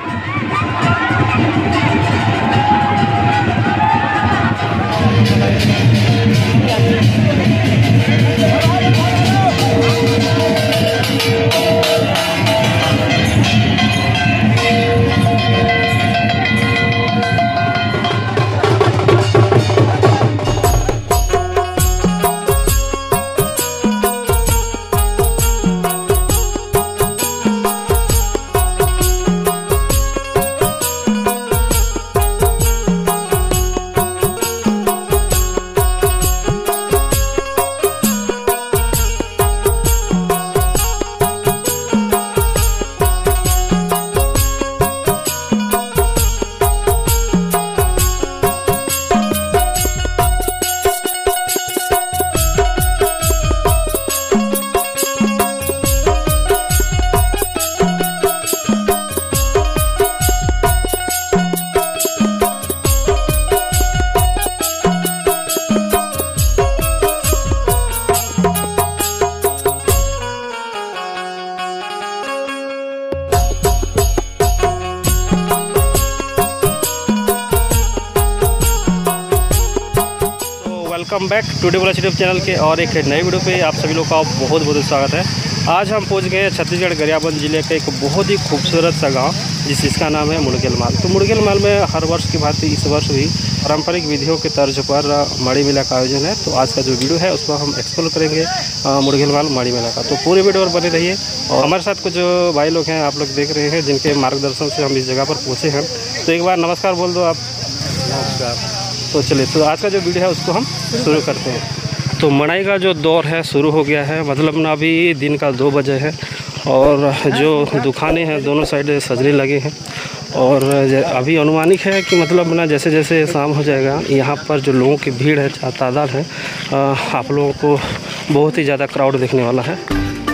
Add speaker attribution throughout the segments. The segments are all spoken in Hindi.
Speaker 1: Welcome back today blogs YouTube channel के और एक नई वीडियो पे आप सभी लोग का बहुत बहुत स्वागत है। आज हम पहुंच गए छत्तीसगढ़ गरियाबंद जिले का एक बहुत ही खूबसूरत सा गांव जिसका नाम है मुड़गेल माल। तो मुड़गेल माल में हर वर्ष की भांति इस वर्ष भी पारंपरिक विधियों के तर्ज पर माड़ी मेला का आयोजन है। तो आज का जो वीडियो है उसको हम एक्सप्लोर करेंगे मुड़गेल माल माड़ी मेला का। तो पूरे वीडियो पर बने रहिए। और हमारे साथ कुछ भाई लोग हैं, आप लोग देख रहे हैं, जिनके मार्गदर्शन से हम इस जगह पर पहुँचे हैं। तो एक बार नमस्कार बोल दो आप। नमस्कार। तो चलिए, तो आज का जो वीडियो है उसको हम शुरू करते हैं। तो मड़ाई का जो दौर है शुरू हो गया है, मतलब ना अभी दिन का 2 बजे है और जो दुकानें हैं दोनों साइड सजने लगे हैं। और अभी अनुमानित है कि मतलब ना जैसे जैसे शाम हो जाएगा यहाँ पर जो लोगों की भीड़ है, तादाद है, आप लोगों को बहुत ही ज़्यादा क्राउड देखने वाला है।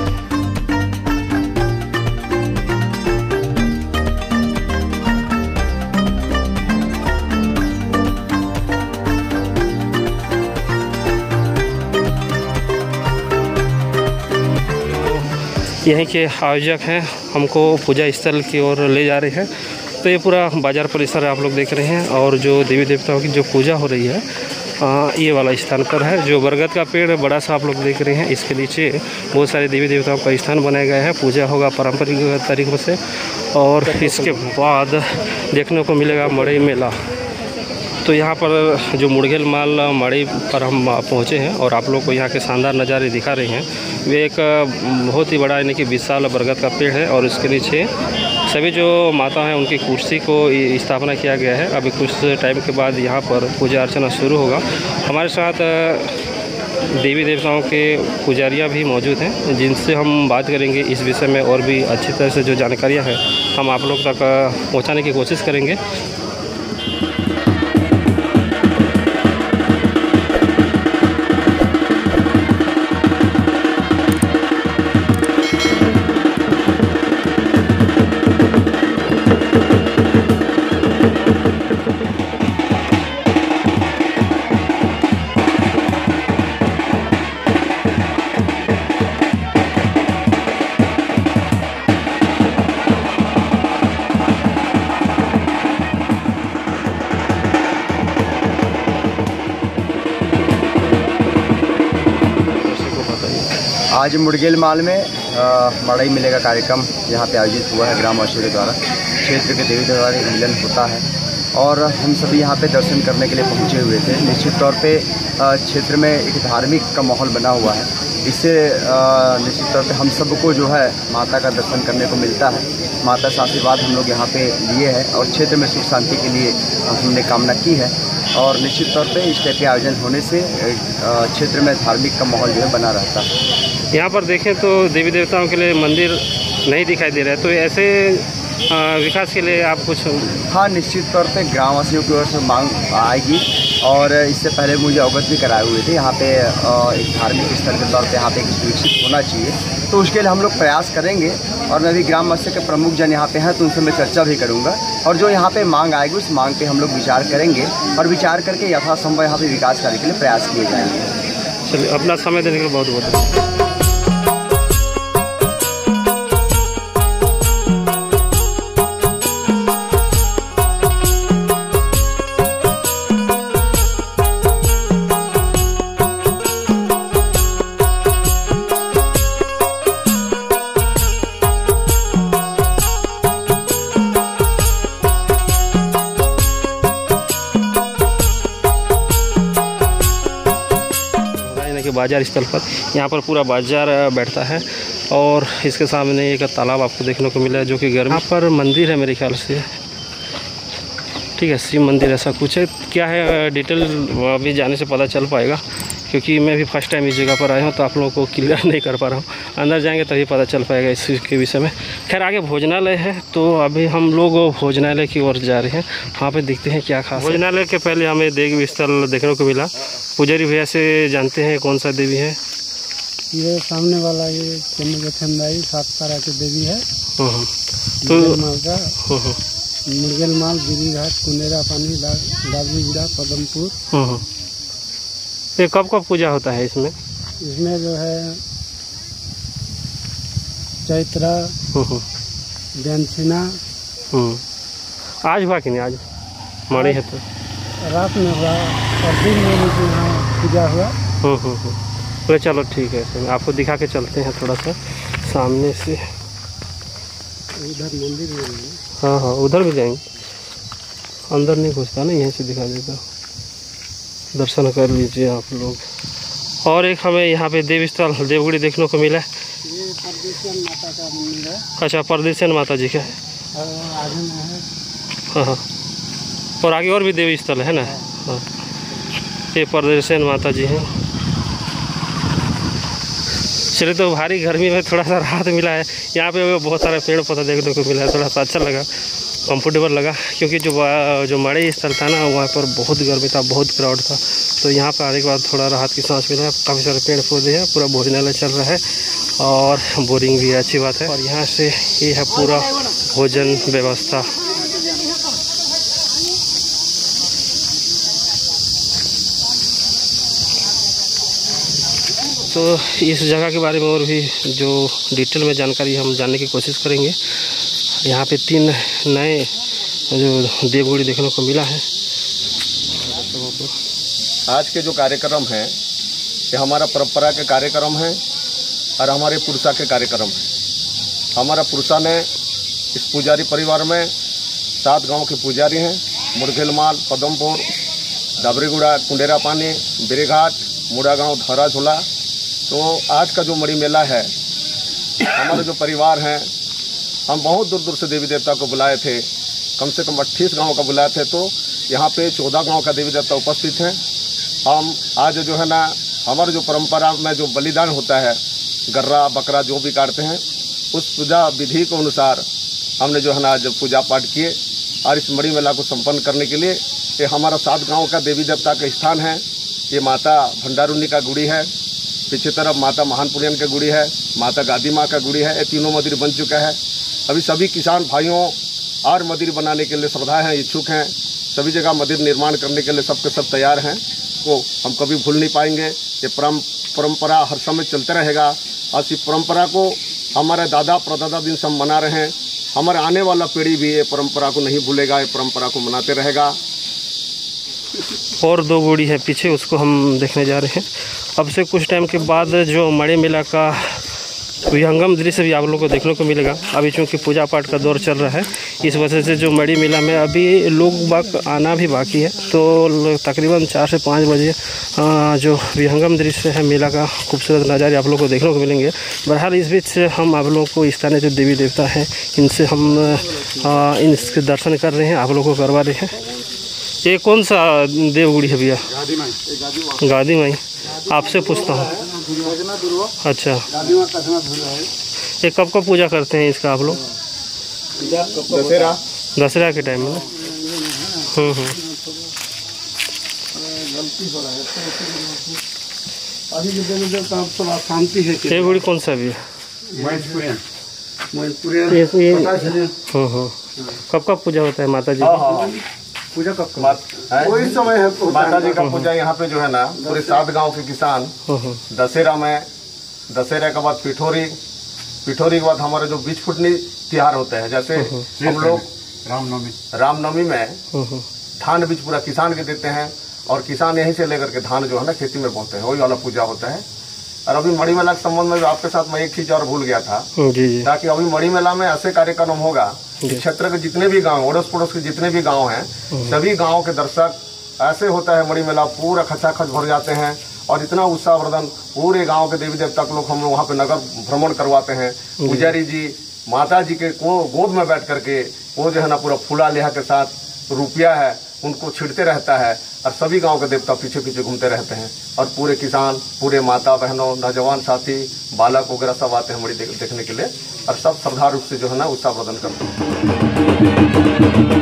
Speaker 1: यहीं के आयोजक हैं, हमको पूजा स्थल की ओर ले जा रहे हैं। तो ये पूरा बाज़ार परिसर आप लोग देख रहे हैं और जो देवी देवताओं की जो पूजा हो रही है ये वाला स्थान पर है। जो बरगद का पेड़ बड़ा सा आप लोग देख रहे हैं, इसके नीचे बहुत सारे देवी देवताओं का स्थान बनाया गया है। पूजा होगा पारंपरिक तरीक़ों से और इसके बाद देखने को मिलेगा मड़ई मेला। तो यहाँ पर जो मुड़गेल माल मड़ई पर हम पहुँचे हैं और आप लोग को यहाँ के शानदार नज़ारे दिखा रहे हैं। वे एक बहुत ही बड़ा यानी कि विशाल बरगद का पेड़ है और इसके नीचे सभी जो माता हैं उनकी कुर्सी को स्थापना किया गया है। अभी कुछ टाइम के बाद यहाँ पर पूजा अर्चना शुरू होगा। हमारे साथ देवी देवताओं के पुजारियाँ भी मौजूद हैं, जिनसे हम बात करेंगे इस विषय में और भी अच्छी तरह से जो जानकारियाँ हैं हम आप लोग तक पहुँचाने की कोशिश करेंगे।
Speaker 2: आज मुड़गेल माल में मड़ई मेले का कार्यक्रम यहाँ पे आयोजित हुआ है ग्रामवासियों के द्वारा। क्षेत्र के देवी देवता का मिलन होता है और हम सभी यहाँ पे दर्शन करने के लिए पहुँचे हुए थे। निश्चित तौर पे क्षेत्र में एक धार्मिक का माहौल बना हुआ है। इससे निश्चित तौर पे हम सबको जो है माता का दर्शन करने को मिलता है। माता से आशीर्वाद हम लोग यहाँ पे लिए हैं और क्षेत्र में सुख शांति के लिए हमने कामना की है। और निश्चित तौर पे इस टाइप के आयोजन होने से क्षेत्र में धार्मिक का माहौल जो है बना रहता है।
Speaker 1: यहाँ पर देखें तो देवी देवताओं के लिए मंदिर नहीं दिखाई दे रहा है, तो ऐसे विकास के लिए आप कुछ?
Speaker 2: हाँ, निश्चित तौर पे ग्रामवासियों की ओर से मांग आएगी और इससे पहले मुझे अवगत भी कराए हुए थे। यहाँ पे एक धार्मिक स्थल के तौर पे यहाँ पे विकसित होना चाहिए, तो उसके लिए हम लोग प्रयास करेंगे। और मैं भी ग्रामवासियों के प्रमुख जन यहाँ पे हैं तो उनसे मैं चर्चा भी करूँगा और जो यहाँ पे मांग आएगी उस मांग पे हम लोग विचार करेंगे और विचार करके यथासंभव यहाँ पे विकास करने के लिए प्रयास किए जाएंगे।
Speaker 1: चलिए, अपना समय देने के लिए बहुत बहुत बाजार स्थल पर। यहाँ पर पूरा बाजार बैठता है और इसके सामने एक तालाब आपको देखने को मिला है जो कि गर्मी। यहाँ पर मंदिर है मेरे ख्याल से, ठीक है, शिव मंदिर ऐसा कुछ है। क्या है डिटेल अभी जाने से पता चल पाएगा, क्योंकि मैं भी फर्स्ट टाइम इस जगह पर आया हूँ तो आप लोगों को क्लियर नहीं कर पा रहा हूँ। अंदर जाएंगे तभी पता चल पाएगा इस चीज़ के विषय में। खैर आगे भोजनालय है तो अभी हम लोग भोजनालय की ओर जा रहे हैं, वहाँ पे देखते हैं क्या खास। भोजनालय के पहले हमें देवी स्थल देखने को मिला। पुजारी भैया से जानते हैं कौन सा देवी है।
Speaker 3: ये सामने वाला ये चंदाई 7 तारा की देवी है।
Speaker 1: तो
Speaker 3: मुर्गल माल, गिरीघाट, कुंडेरा पानी, दाबलीगुड़ा, पदमपुर।
Speaker 1: ये कब कब पूजा होता है इसमें?
Speaker 3: इसमें जो है चैत्रा, दैनसिना।
Speaker 1: आज हुआ कि नहीं? आज मणि है तो
Speaker 3: रात में हुआ और दिन में यहाँ पूजा हुआ।
Speaker 1: तो चलो ठीक है, तो आपको दिखा के चलते हैं थोड़ा सा सामने से।
Speaker 3: उधर मंदिर में है।
Speaker 1: हाँ उधर भी जाएंगे, अंदर नहीं घुसता ना, यहीं से दिखा देता। दर्शन कर लीजिए आप लोग। और एक हमें यहाँ पे देवी स्थल देवगुड़ी देखने को मिला है।
Speaker 3: ये परदेशन माता का मंदिर है।
Speaker 1: अच्छा, परदेशन माता जी का
Speaker 3: आगे में है।
Speaker 1: हाँ, और आगे और भी देवी स्थल है ना। हाँ, ये परदेशन माता जी हैं। चलिए, तो भारी गर्मी में थोड़ा सा राहत मिला है। यहाँ पे बहुत सारे पेड़ पौधा देखने को मिला है, थोड़ा सा अच्छा लगा, कंफर्टेबल लगा। क्योंकि जो मणि स्थल था ना, वहाँ पर बहुत गर्मी था, बहुत क्राउड था। तो यहाँ पर आने के बाद थोड़ा राहत की सांस मिला है। काफ़ी सारे पेड़ पौधे हैं, पूरा भोजनालय चल रहा है और बोरिंग भी है, अच्छी बात है। और यहाँ से ये है पूरा भोजन व्यवस्था। तो इस जगह के बारे में और भी जो डिटेल में जानकारी हम जानने की कोशिश करेंगे। यहाँ पे 3 नए जो देवगुड़ी देखने को मिला है।
Speaker 4: आज के जो कार्यक्रम हैं ये हमारा परंपरा के कार्यक्रम हैं और हमारे पुरुषा के कार्यक्रम हैं। हमारा पुरुषा ने इस पुजारी परिवार में 7 गांव के पुजारी हैं। मुर्गेलमाल, पदमपुर, दाबरीगुड़ा, कुंडेरा पानी, बिरेघाट, मुड़ा गाँव, धरा झोला। तो आज का जो मणि मेला है, हमारे जो परिवार हैं, हम बहुत दूर दूर से देवी देवता को बुलाए थे, कम से कम 28 गांव का बुलाए थे। तो यहाँ पे 14 गांव का देवी देवता उपस्थित हैं। हम आज जो है ना, हमारे जो परंपरा में जो बलिदान होता है, गर्रा बकरा जो भी काटते हैं, उस पूजा विधि के अनुसार हमने जो है ना आज पूजा पाठ किए। और इस मणि मेला को संपन्न करने के लिए ये हमारा 7 गाँव का देवी देवता का स्थान है। ये माता भंडारुनी का गुड़ी है, पीछे तरफ माता महानपुरियन का गुड़ी है, माता गादी माँ का गुड़ी है। ये तीनों मंदिर बन चुका है। अभी सभी किसान भाइयों और मंदिर बनाने के लिए श्रद्धा हैं, इच्छुक हैं। सभी जगह मंदिर निर्माण करने के लिए सबके सब तैयार हैं। को हम कभी भूल नहीं पाएंगे। ये परंपरा हर समय चलते रहेगा और इस परंपरा को हमारे दादा परदादा दिन से हम मना रहे हैं। हमारे आने वाला पीढ़ी भी ये परंपरा को नहीं भूलेगा, ये परंपरा को मनाते रहेगा।
Speaker 1: और 2 गुड़ी है पीछे, उसको हम देखने जा रहे हैं। अब से कुछ टाइम के बाद जो मणि मेला का विहंगम दृश्य भी आप लोगों को देखने को मिलेगा। अभी चूँकि पूजा पाठ का दौर चल रहा है, इस वजह से जो मणि मेला में अभी लोग बाग आना भी बाकी है। तो तकरीबन 4 से 5 बजे जो विहंगम दृश्य है मेला का खूबसूरत नज़ारे आप लोगों को देखने को मिलेंगे। बहरहाल इस बीच हम आप लोगों को स्थानीय जो देवी देवता हैं, इनसे हम इनके दर्शन कर रहे हैं, आप लोगों को करवा रहे हैं। ये कौन सा देवगुड़ी है भैया? गादी माई। आपसे पूछता हूँ। अच्छा, ये कब कब पूजा करते हैं इसका आप लोग? दशहरा के टाइम में ना।
Speaker 3: शांति है।
Speaker 1: ये गुड़ी कौन सा भी है? कब कब पूजा होता है माता जी?
Speaker 3: पूजा कब
Speaker 4: कोई समय है माता जी का पूजा यहाँ पे जो है ना, पूरे 7 गांव के किसान दशहरा में, दशहरा के बाद पिठोरी के बाद हमारे जो बीज फुटनी त्योहार होता है, जैसे हम लोग रामनवमी में धान बीज पूरा किसान के देते हैं और किसान यहीं से लेकर के धान जो है ना खेती में बोते हैं, वही वाला पूजा होता है। और अभी मणि मेला के संबंध में आपके साथ मैं एक चीज और भूल गया था जी। ताकि अभी मणि मेला में ऐसे कार्यक्रम होगा, क्षेत्र के जितने भी गांव, अड़ोस पड़ोस के जितने भी गांव हैं, सभी गांव के दर्शक, ऐसे होता है मणि मेला पूरा खचाखच भर जाते हैं और इतना उत्साहवर्धन पूरे गांव के देवी देवता को लोग हम लोग वहाँ पे नगर भ्रमण करवाते हैं। पुजारी जी माता जी के गोद में बैठ करके वो जो है ना पूरा फूला लेहा के साथ रुपया है उनको छिड़ते रहता है और सभी गांव के देवता पीछे पीछे घूमते रहते हैं और पूरे किसान, पूरे माता बहनों, नौजवान साथी, बालक वगैरह सब आते हैं मड़ी देखने के लिए और सब श्रद्धा रूप से जो है ना उत्साहवर्धन करते हैं।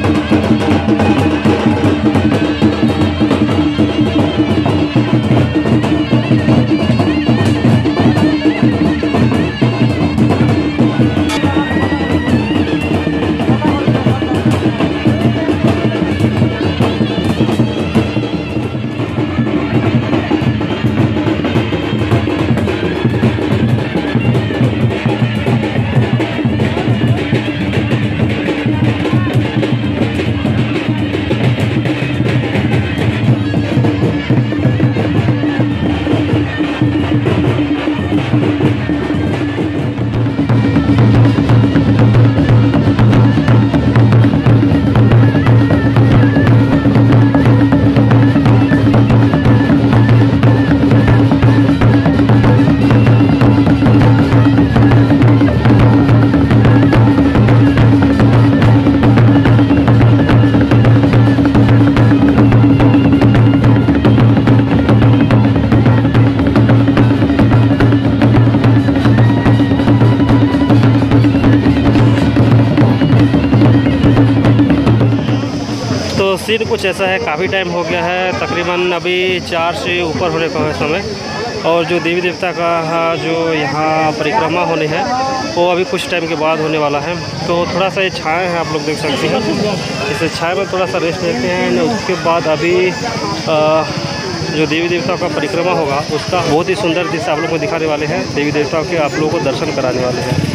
Speaker 1: सीन कुछ ऐसा है, काफ़ी टाइम हो गया है, तकरीबन अभी 4 से ऊपर होने का है समय। और जो देवी देवता का जो यहाँ परिक्रमा होने हैं वो अभी कुछ टाइम के बाद होने वाला है। तो थोड़ा सा ये छाया है, आप लोग देख सकते हैं। इस छाया में थोड़ा सा रेस्ट लेते हैं। उसके बाद अभी जो देवी देवताओं का परिक्रमा होगा उसका बहुत ही सुंदर दृश्य आप लोग को दिखाने वाले हैं। देवी देवताओं के आप लोगों को दर्शन कराने वाले हैं।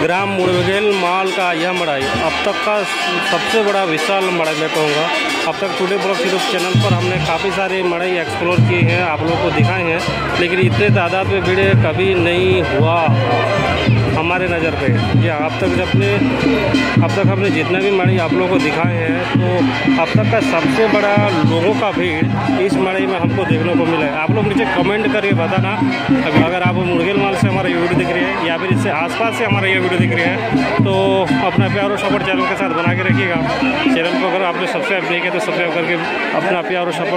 Speaker 1: ग्राम मुड़गेल माल का यह मड़ाई अब तक का सबसे बड़ा विशाल मड़ाई मैं कहूँगा। अब तक टुडे ब्लॉग यूट्यूब चैनल पर हमने काफ़ी सारे मड़ाई एक्सप्लोर किए हैं, आप लोगों को दिखाए हैं, लेकिन इतने तादाद में भीड़ कभी नहीं हुआ हमारे नज़र पे। जी अब तक हमने जितना भी मड़ाई आप लोगों को दिखाए हैं, तो अब तक का सबसे बड़ा लोगों का भीड़ इस मड़ाई में हमको देखने को मिला है। आप लोग नीचे कमेंट करके बताना अगर आप मुड़गेल माल से हमारा ये वीडियो दिख रही है या फिर इससे आसपास से हमारा ये वीडियो दिख रही है, तो अपना प्यार और सपोर्ट चैनल के साथ बना के रखिएगा। चैनल को अगर आपने सब्सक्राइब नहीं किया तो सब्सक्राइब करके अपना प्यार और सपोर्ट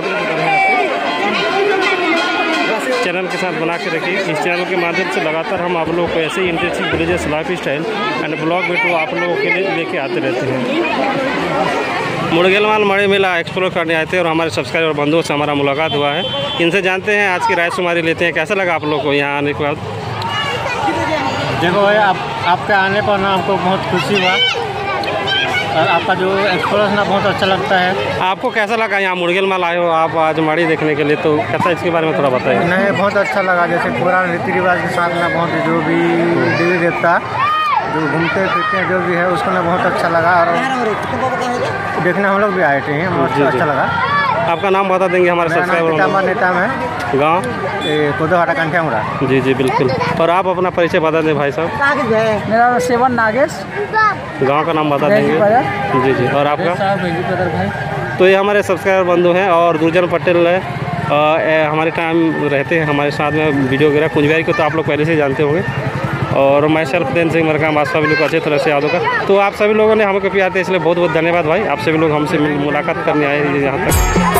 Speaker 1: चैनल के साथ बना के रखिए। इस चैनल के माध्यम से लगातार हम आप लोगों को ऐसे ही interesting villages lifestyle and blog video आप लोगों के लिए लेके आते रहते हैं। मुड़गेल माल मड़ई मेला एक्सप्लोर करने आए थे और हमारे सब्सक्राइबर बंधुओं से हमारा मुलाकात हुआ है। इनसे जानते हैं आज की राय शुमारी लेते हैं। कैसा लगा आप लोग को यहाँ आने के बाद?
Speaker 3: देखो भाई, आपके आने पर ना हमको बहुत खुशी हुआ और आपका जो एक्सप्लोर ना बहुत अच्छा लगता है।
Speaker 1: आपको कैसा लगा यहाँ मुड़गेल माल आए हो आप आज मड़ई देखने के लिए, तो कैसा इसके बारे में थोड़ा बताइए।
Speaker 3: नहीं, बहुत अच्छा लगा। जैसे पुराने रीति रिवाज के साथ ना बहुत जो भी देवी देवता जो घूमते फिरते हैं जो भी है उसको ना बहुत अच्छा लगा और देखने हम लोग भी आए थे, बहुत अच्छा लगा।
Speaker 1: आपका नाम बता देंगे हमारे सब्सक्राइबर?
Speaker 3: नेता है
Speaker 1: गाँव
Speaker 3: कोदोहाटा कंठियामुड़ा।
Speaker 1: जी जी बिल्कुल। और आप अपना परिचय बता दें भाई साहब।
Speaker 3: मेरा नाम सेवन नागेश,
Speaker 1: गांव का नाम बता देंगे? जी जी। और आपका?
Speaker 3: भाई।
Speaker 1: तो ये हमारे सब्सक्राइबर बंधु हैं और दुर्जन पटेल है, हमारे टाइम रहते हैं हमारे साथ में वीडियो वगैरह। कुंजबिहारी को तो आप लोग पहले से जानते होंगे। और मैं शरफुद्दीन सिंह मरकाम, आप सभी लोग को अच्छी तरह से याद होगा। तो आप सभी लोगों ने हमको प्यार दिया, इसलिए बहुत बहुत धन्यवाद भाई। आप सभी लोग हमसे मुलाकात करने आए यहाँ तक।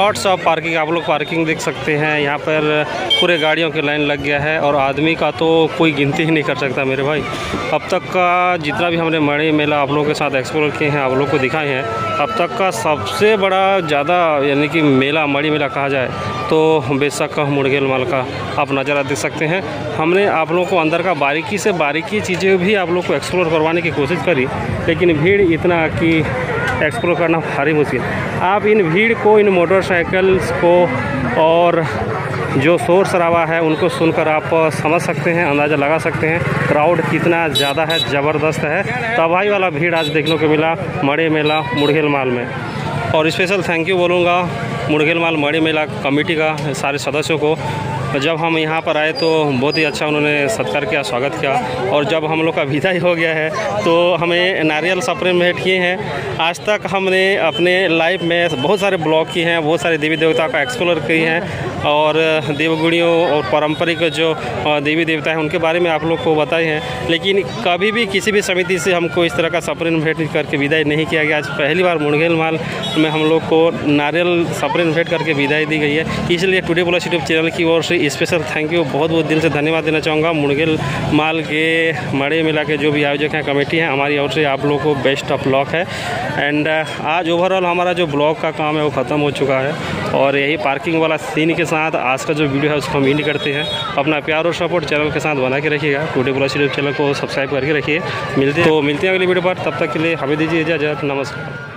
Speaker 1: लॉट्स ऑफ पार्किंग, आप लोग पार्किंग देख सकते हैं। यहाँ पर पूरे गाड़ियों की लाइन लग गया है और आदमी का तो कोई गिनती ही नहीं कर सकता मेरे भाई। अब तक का जितना भी हमने मणि मेला आप लोगों के साथ एक्सप्लोर किए हैं, आप लोग को दिखाए हैं, अब तक का सबसे बड़ा ज़्यादा यानी कि मेला मणि मेला कहा जाए तो बेशक मुड़गेल माल का आप नज़ारा देख सकते हैं। हमने आप लोगों को अंदर का बारीकी से बारीकी चीज़ें भी आप लोग को एक्सप्लोर करवाने की कोशिश करी, लेकिन भीड़ इतना कि एक्सप्लोर करना भारी मुश्किल। आप इन भीड़ को, इन मोटरसाइकिल्स को और जो शोर शराबा है उनको सुनकर आप समझ सकते हैं, अंदाज़ा लगा सकते हैं क्राउड कितना ज़्यादा है, ज़बरदस्त है। तबाही वाला भीड़ आज देखने को मिला मणि मेला मुड़गेल माल में। और स्पेशल थैंक यू बोलूँगा मुड़गेल माल मणि मेला कमेटी का सारे सदस्यों को। जब हम यहाँ पर आए तो बहुत ही अच्छा उन्होंने सत्कार किया, स्वागत किया। और जब हम लोग का विदाई हो गया है तो हमें नारियल सप्रेम भेंट किए हैं। आज तक हमने अपने लाइफ में बहुत सारे ब्लॉग किए हैं, बहुत सारे देवी देवता का एक्सप्लोर किए हैं और देवगुणियों और पारंपरिक जो देवी देवता हैं उनके बारे में आप लोग को बताए हैं, लेकिन कभी भी किसी भी समिति से हमको इस तरह का सप्रेम भेंट करके विदाई नहीं किया गया। आज पहली बार मुड़गेल माल में हम लोग को नारियल सप्रेम भेंट करके विदाई दी गई है। इसलिए टुडे प्लस यूट्यूब चैनल की ओर से स्पेशल थैंक यू, बहुत बहुत दिल से धन्यवाद देना चाहूँगा। मुड़गेल माल के मणि मेला के जो भी आयोजक हैं, कमेटी हैं, हमारी ओर से आप लोगों को बेस्ट ऑफ लक है। एंड आज ओवरऑल हमारा जो ब्लॉग का काम है वो ख़त्म हो चुका है और यही पार्किंग वाला सीन के साथ आज का जो वीडियो है उसको हम एंड करते हैं। अपना प्यार और सपोर्ट चैनल के साथ बना के रखिएगा। टुडे प्लस यूट्यूब चैनल को सब्सक्राइब करके रखिए। मिलते हैं अगली वीडियो पर, तब तक के लिए हमें दीजिए इजाज़त। नमस्कार।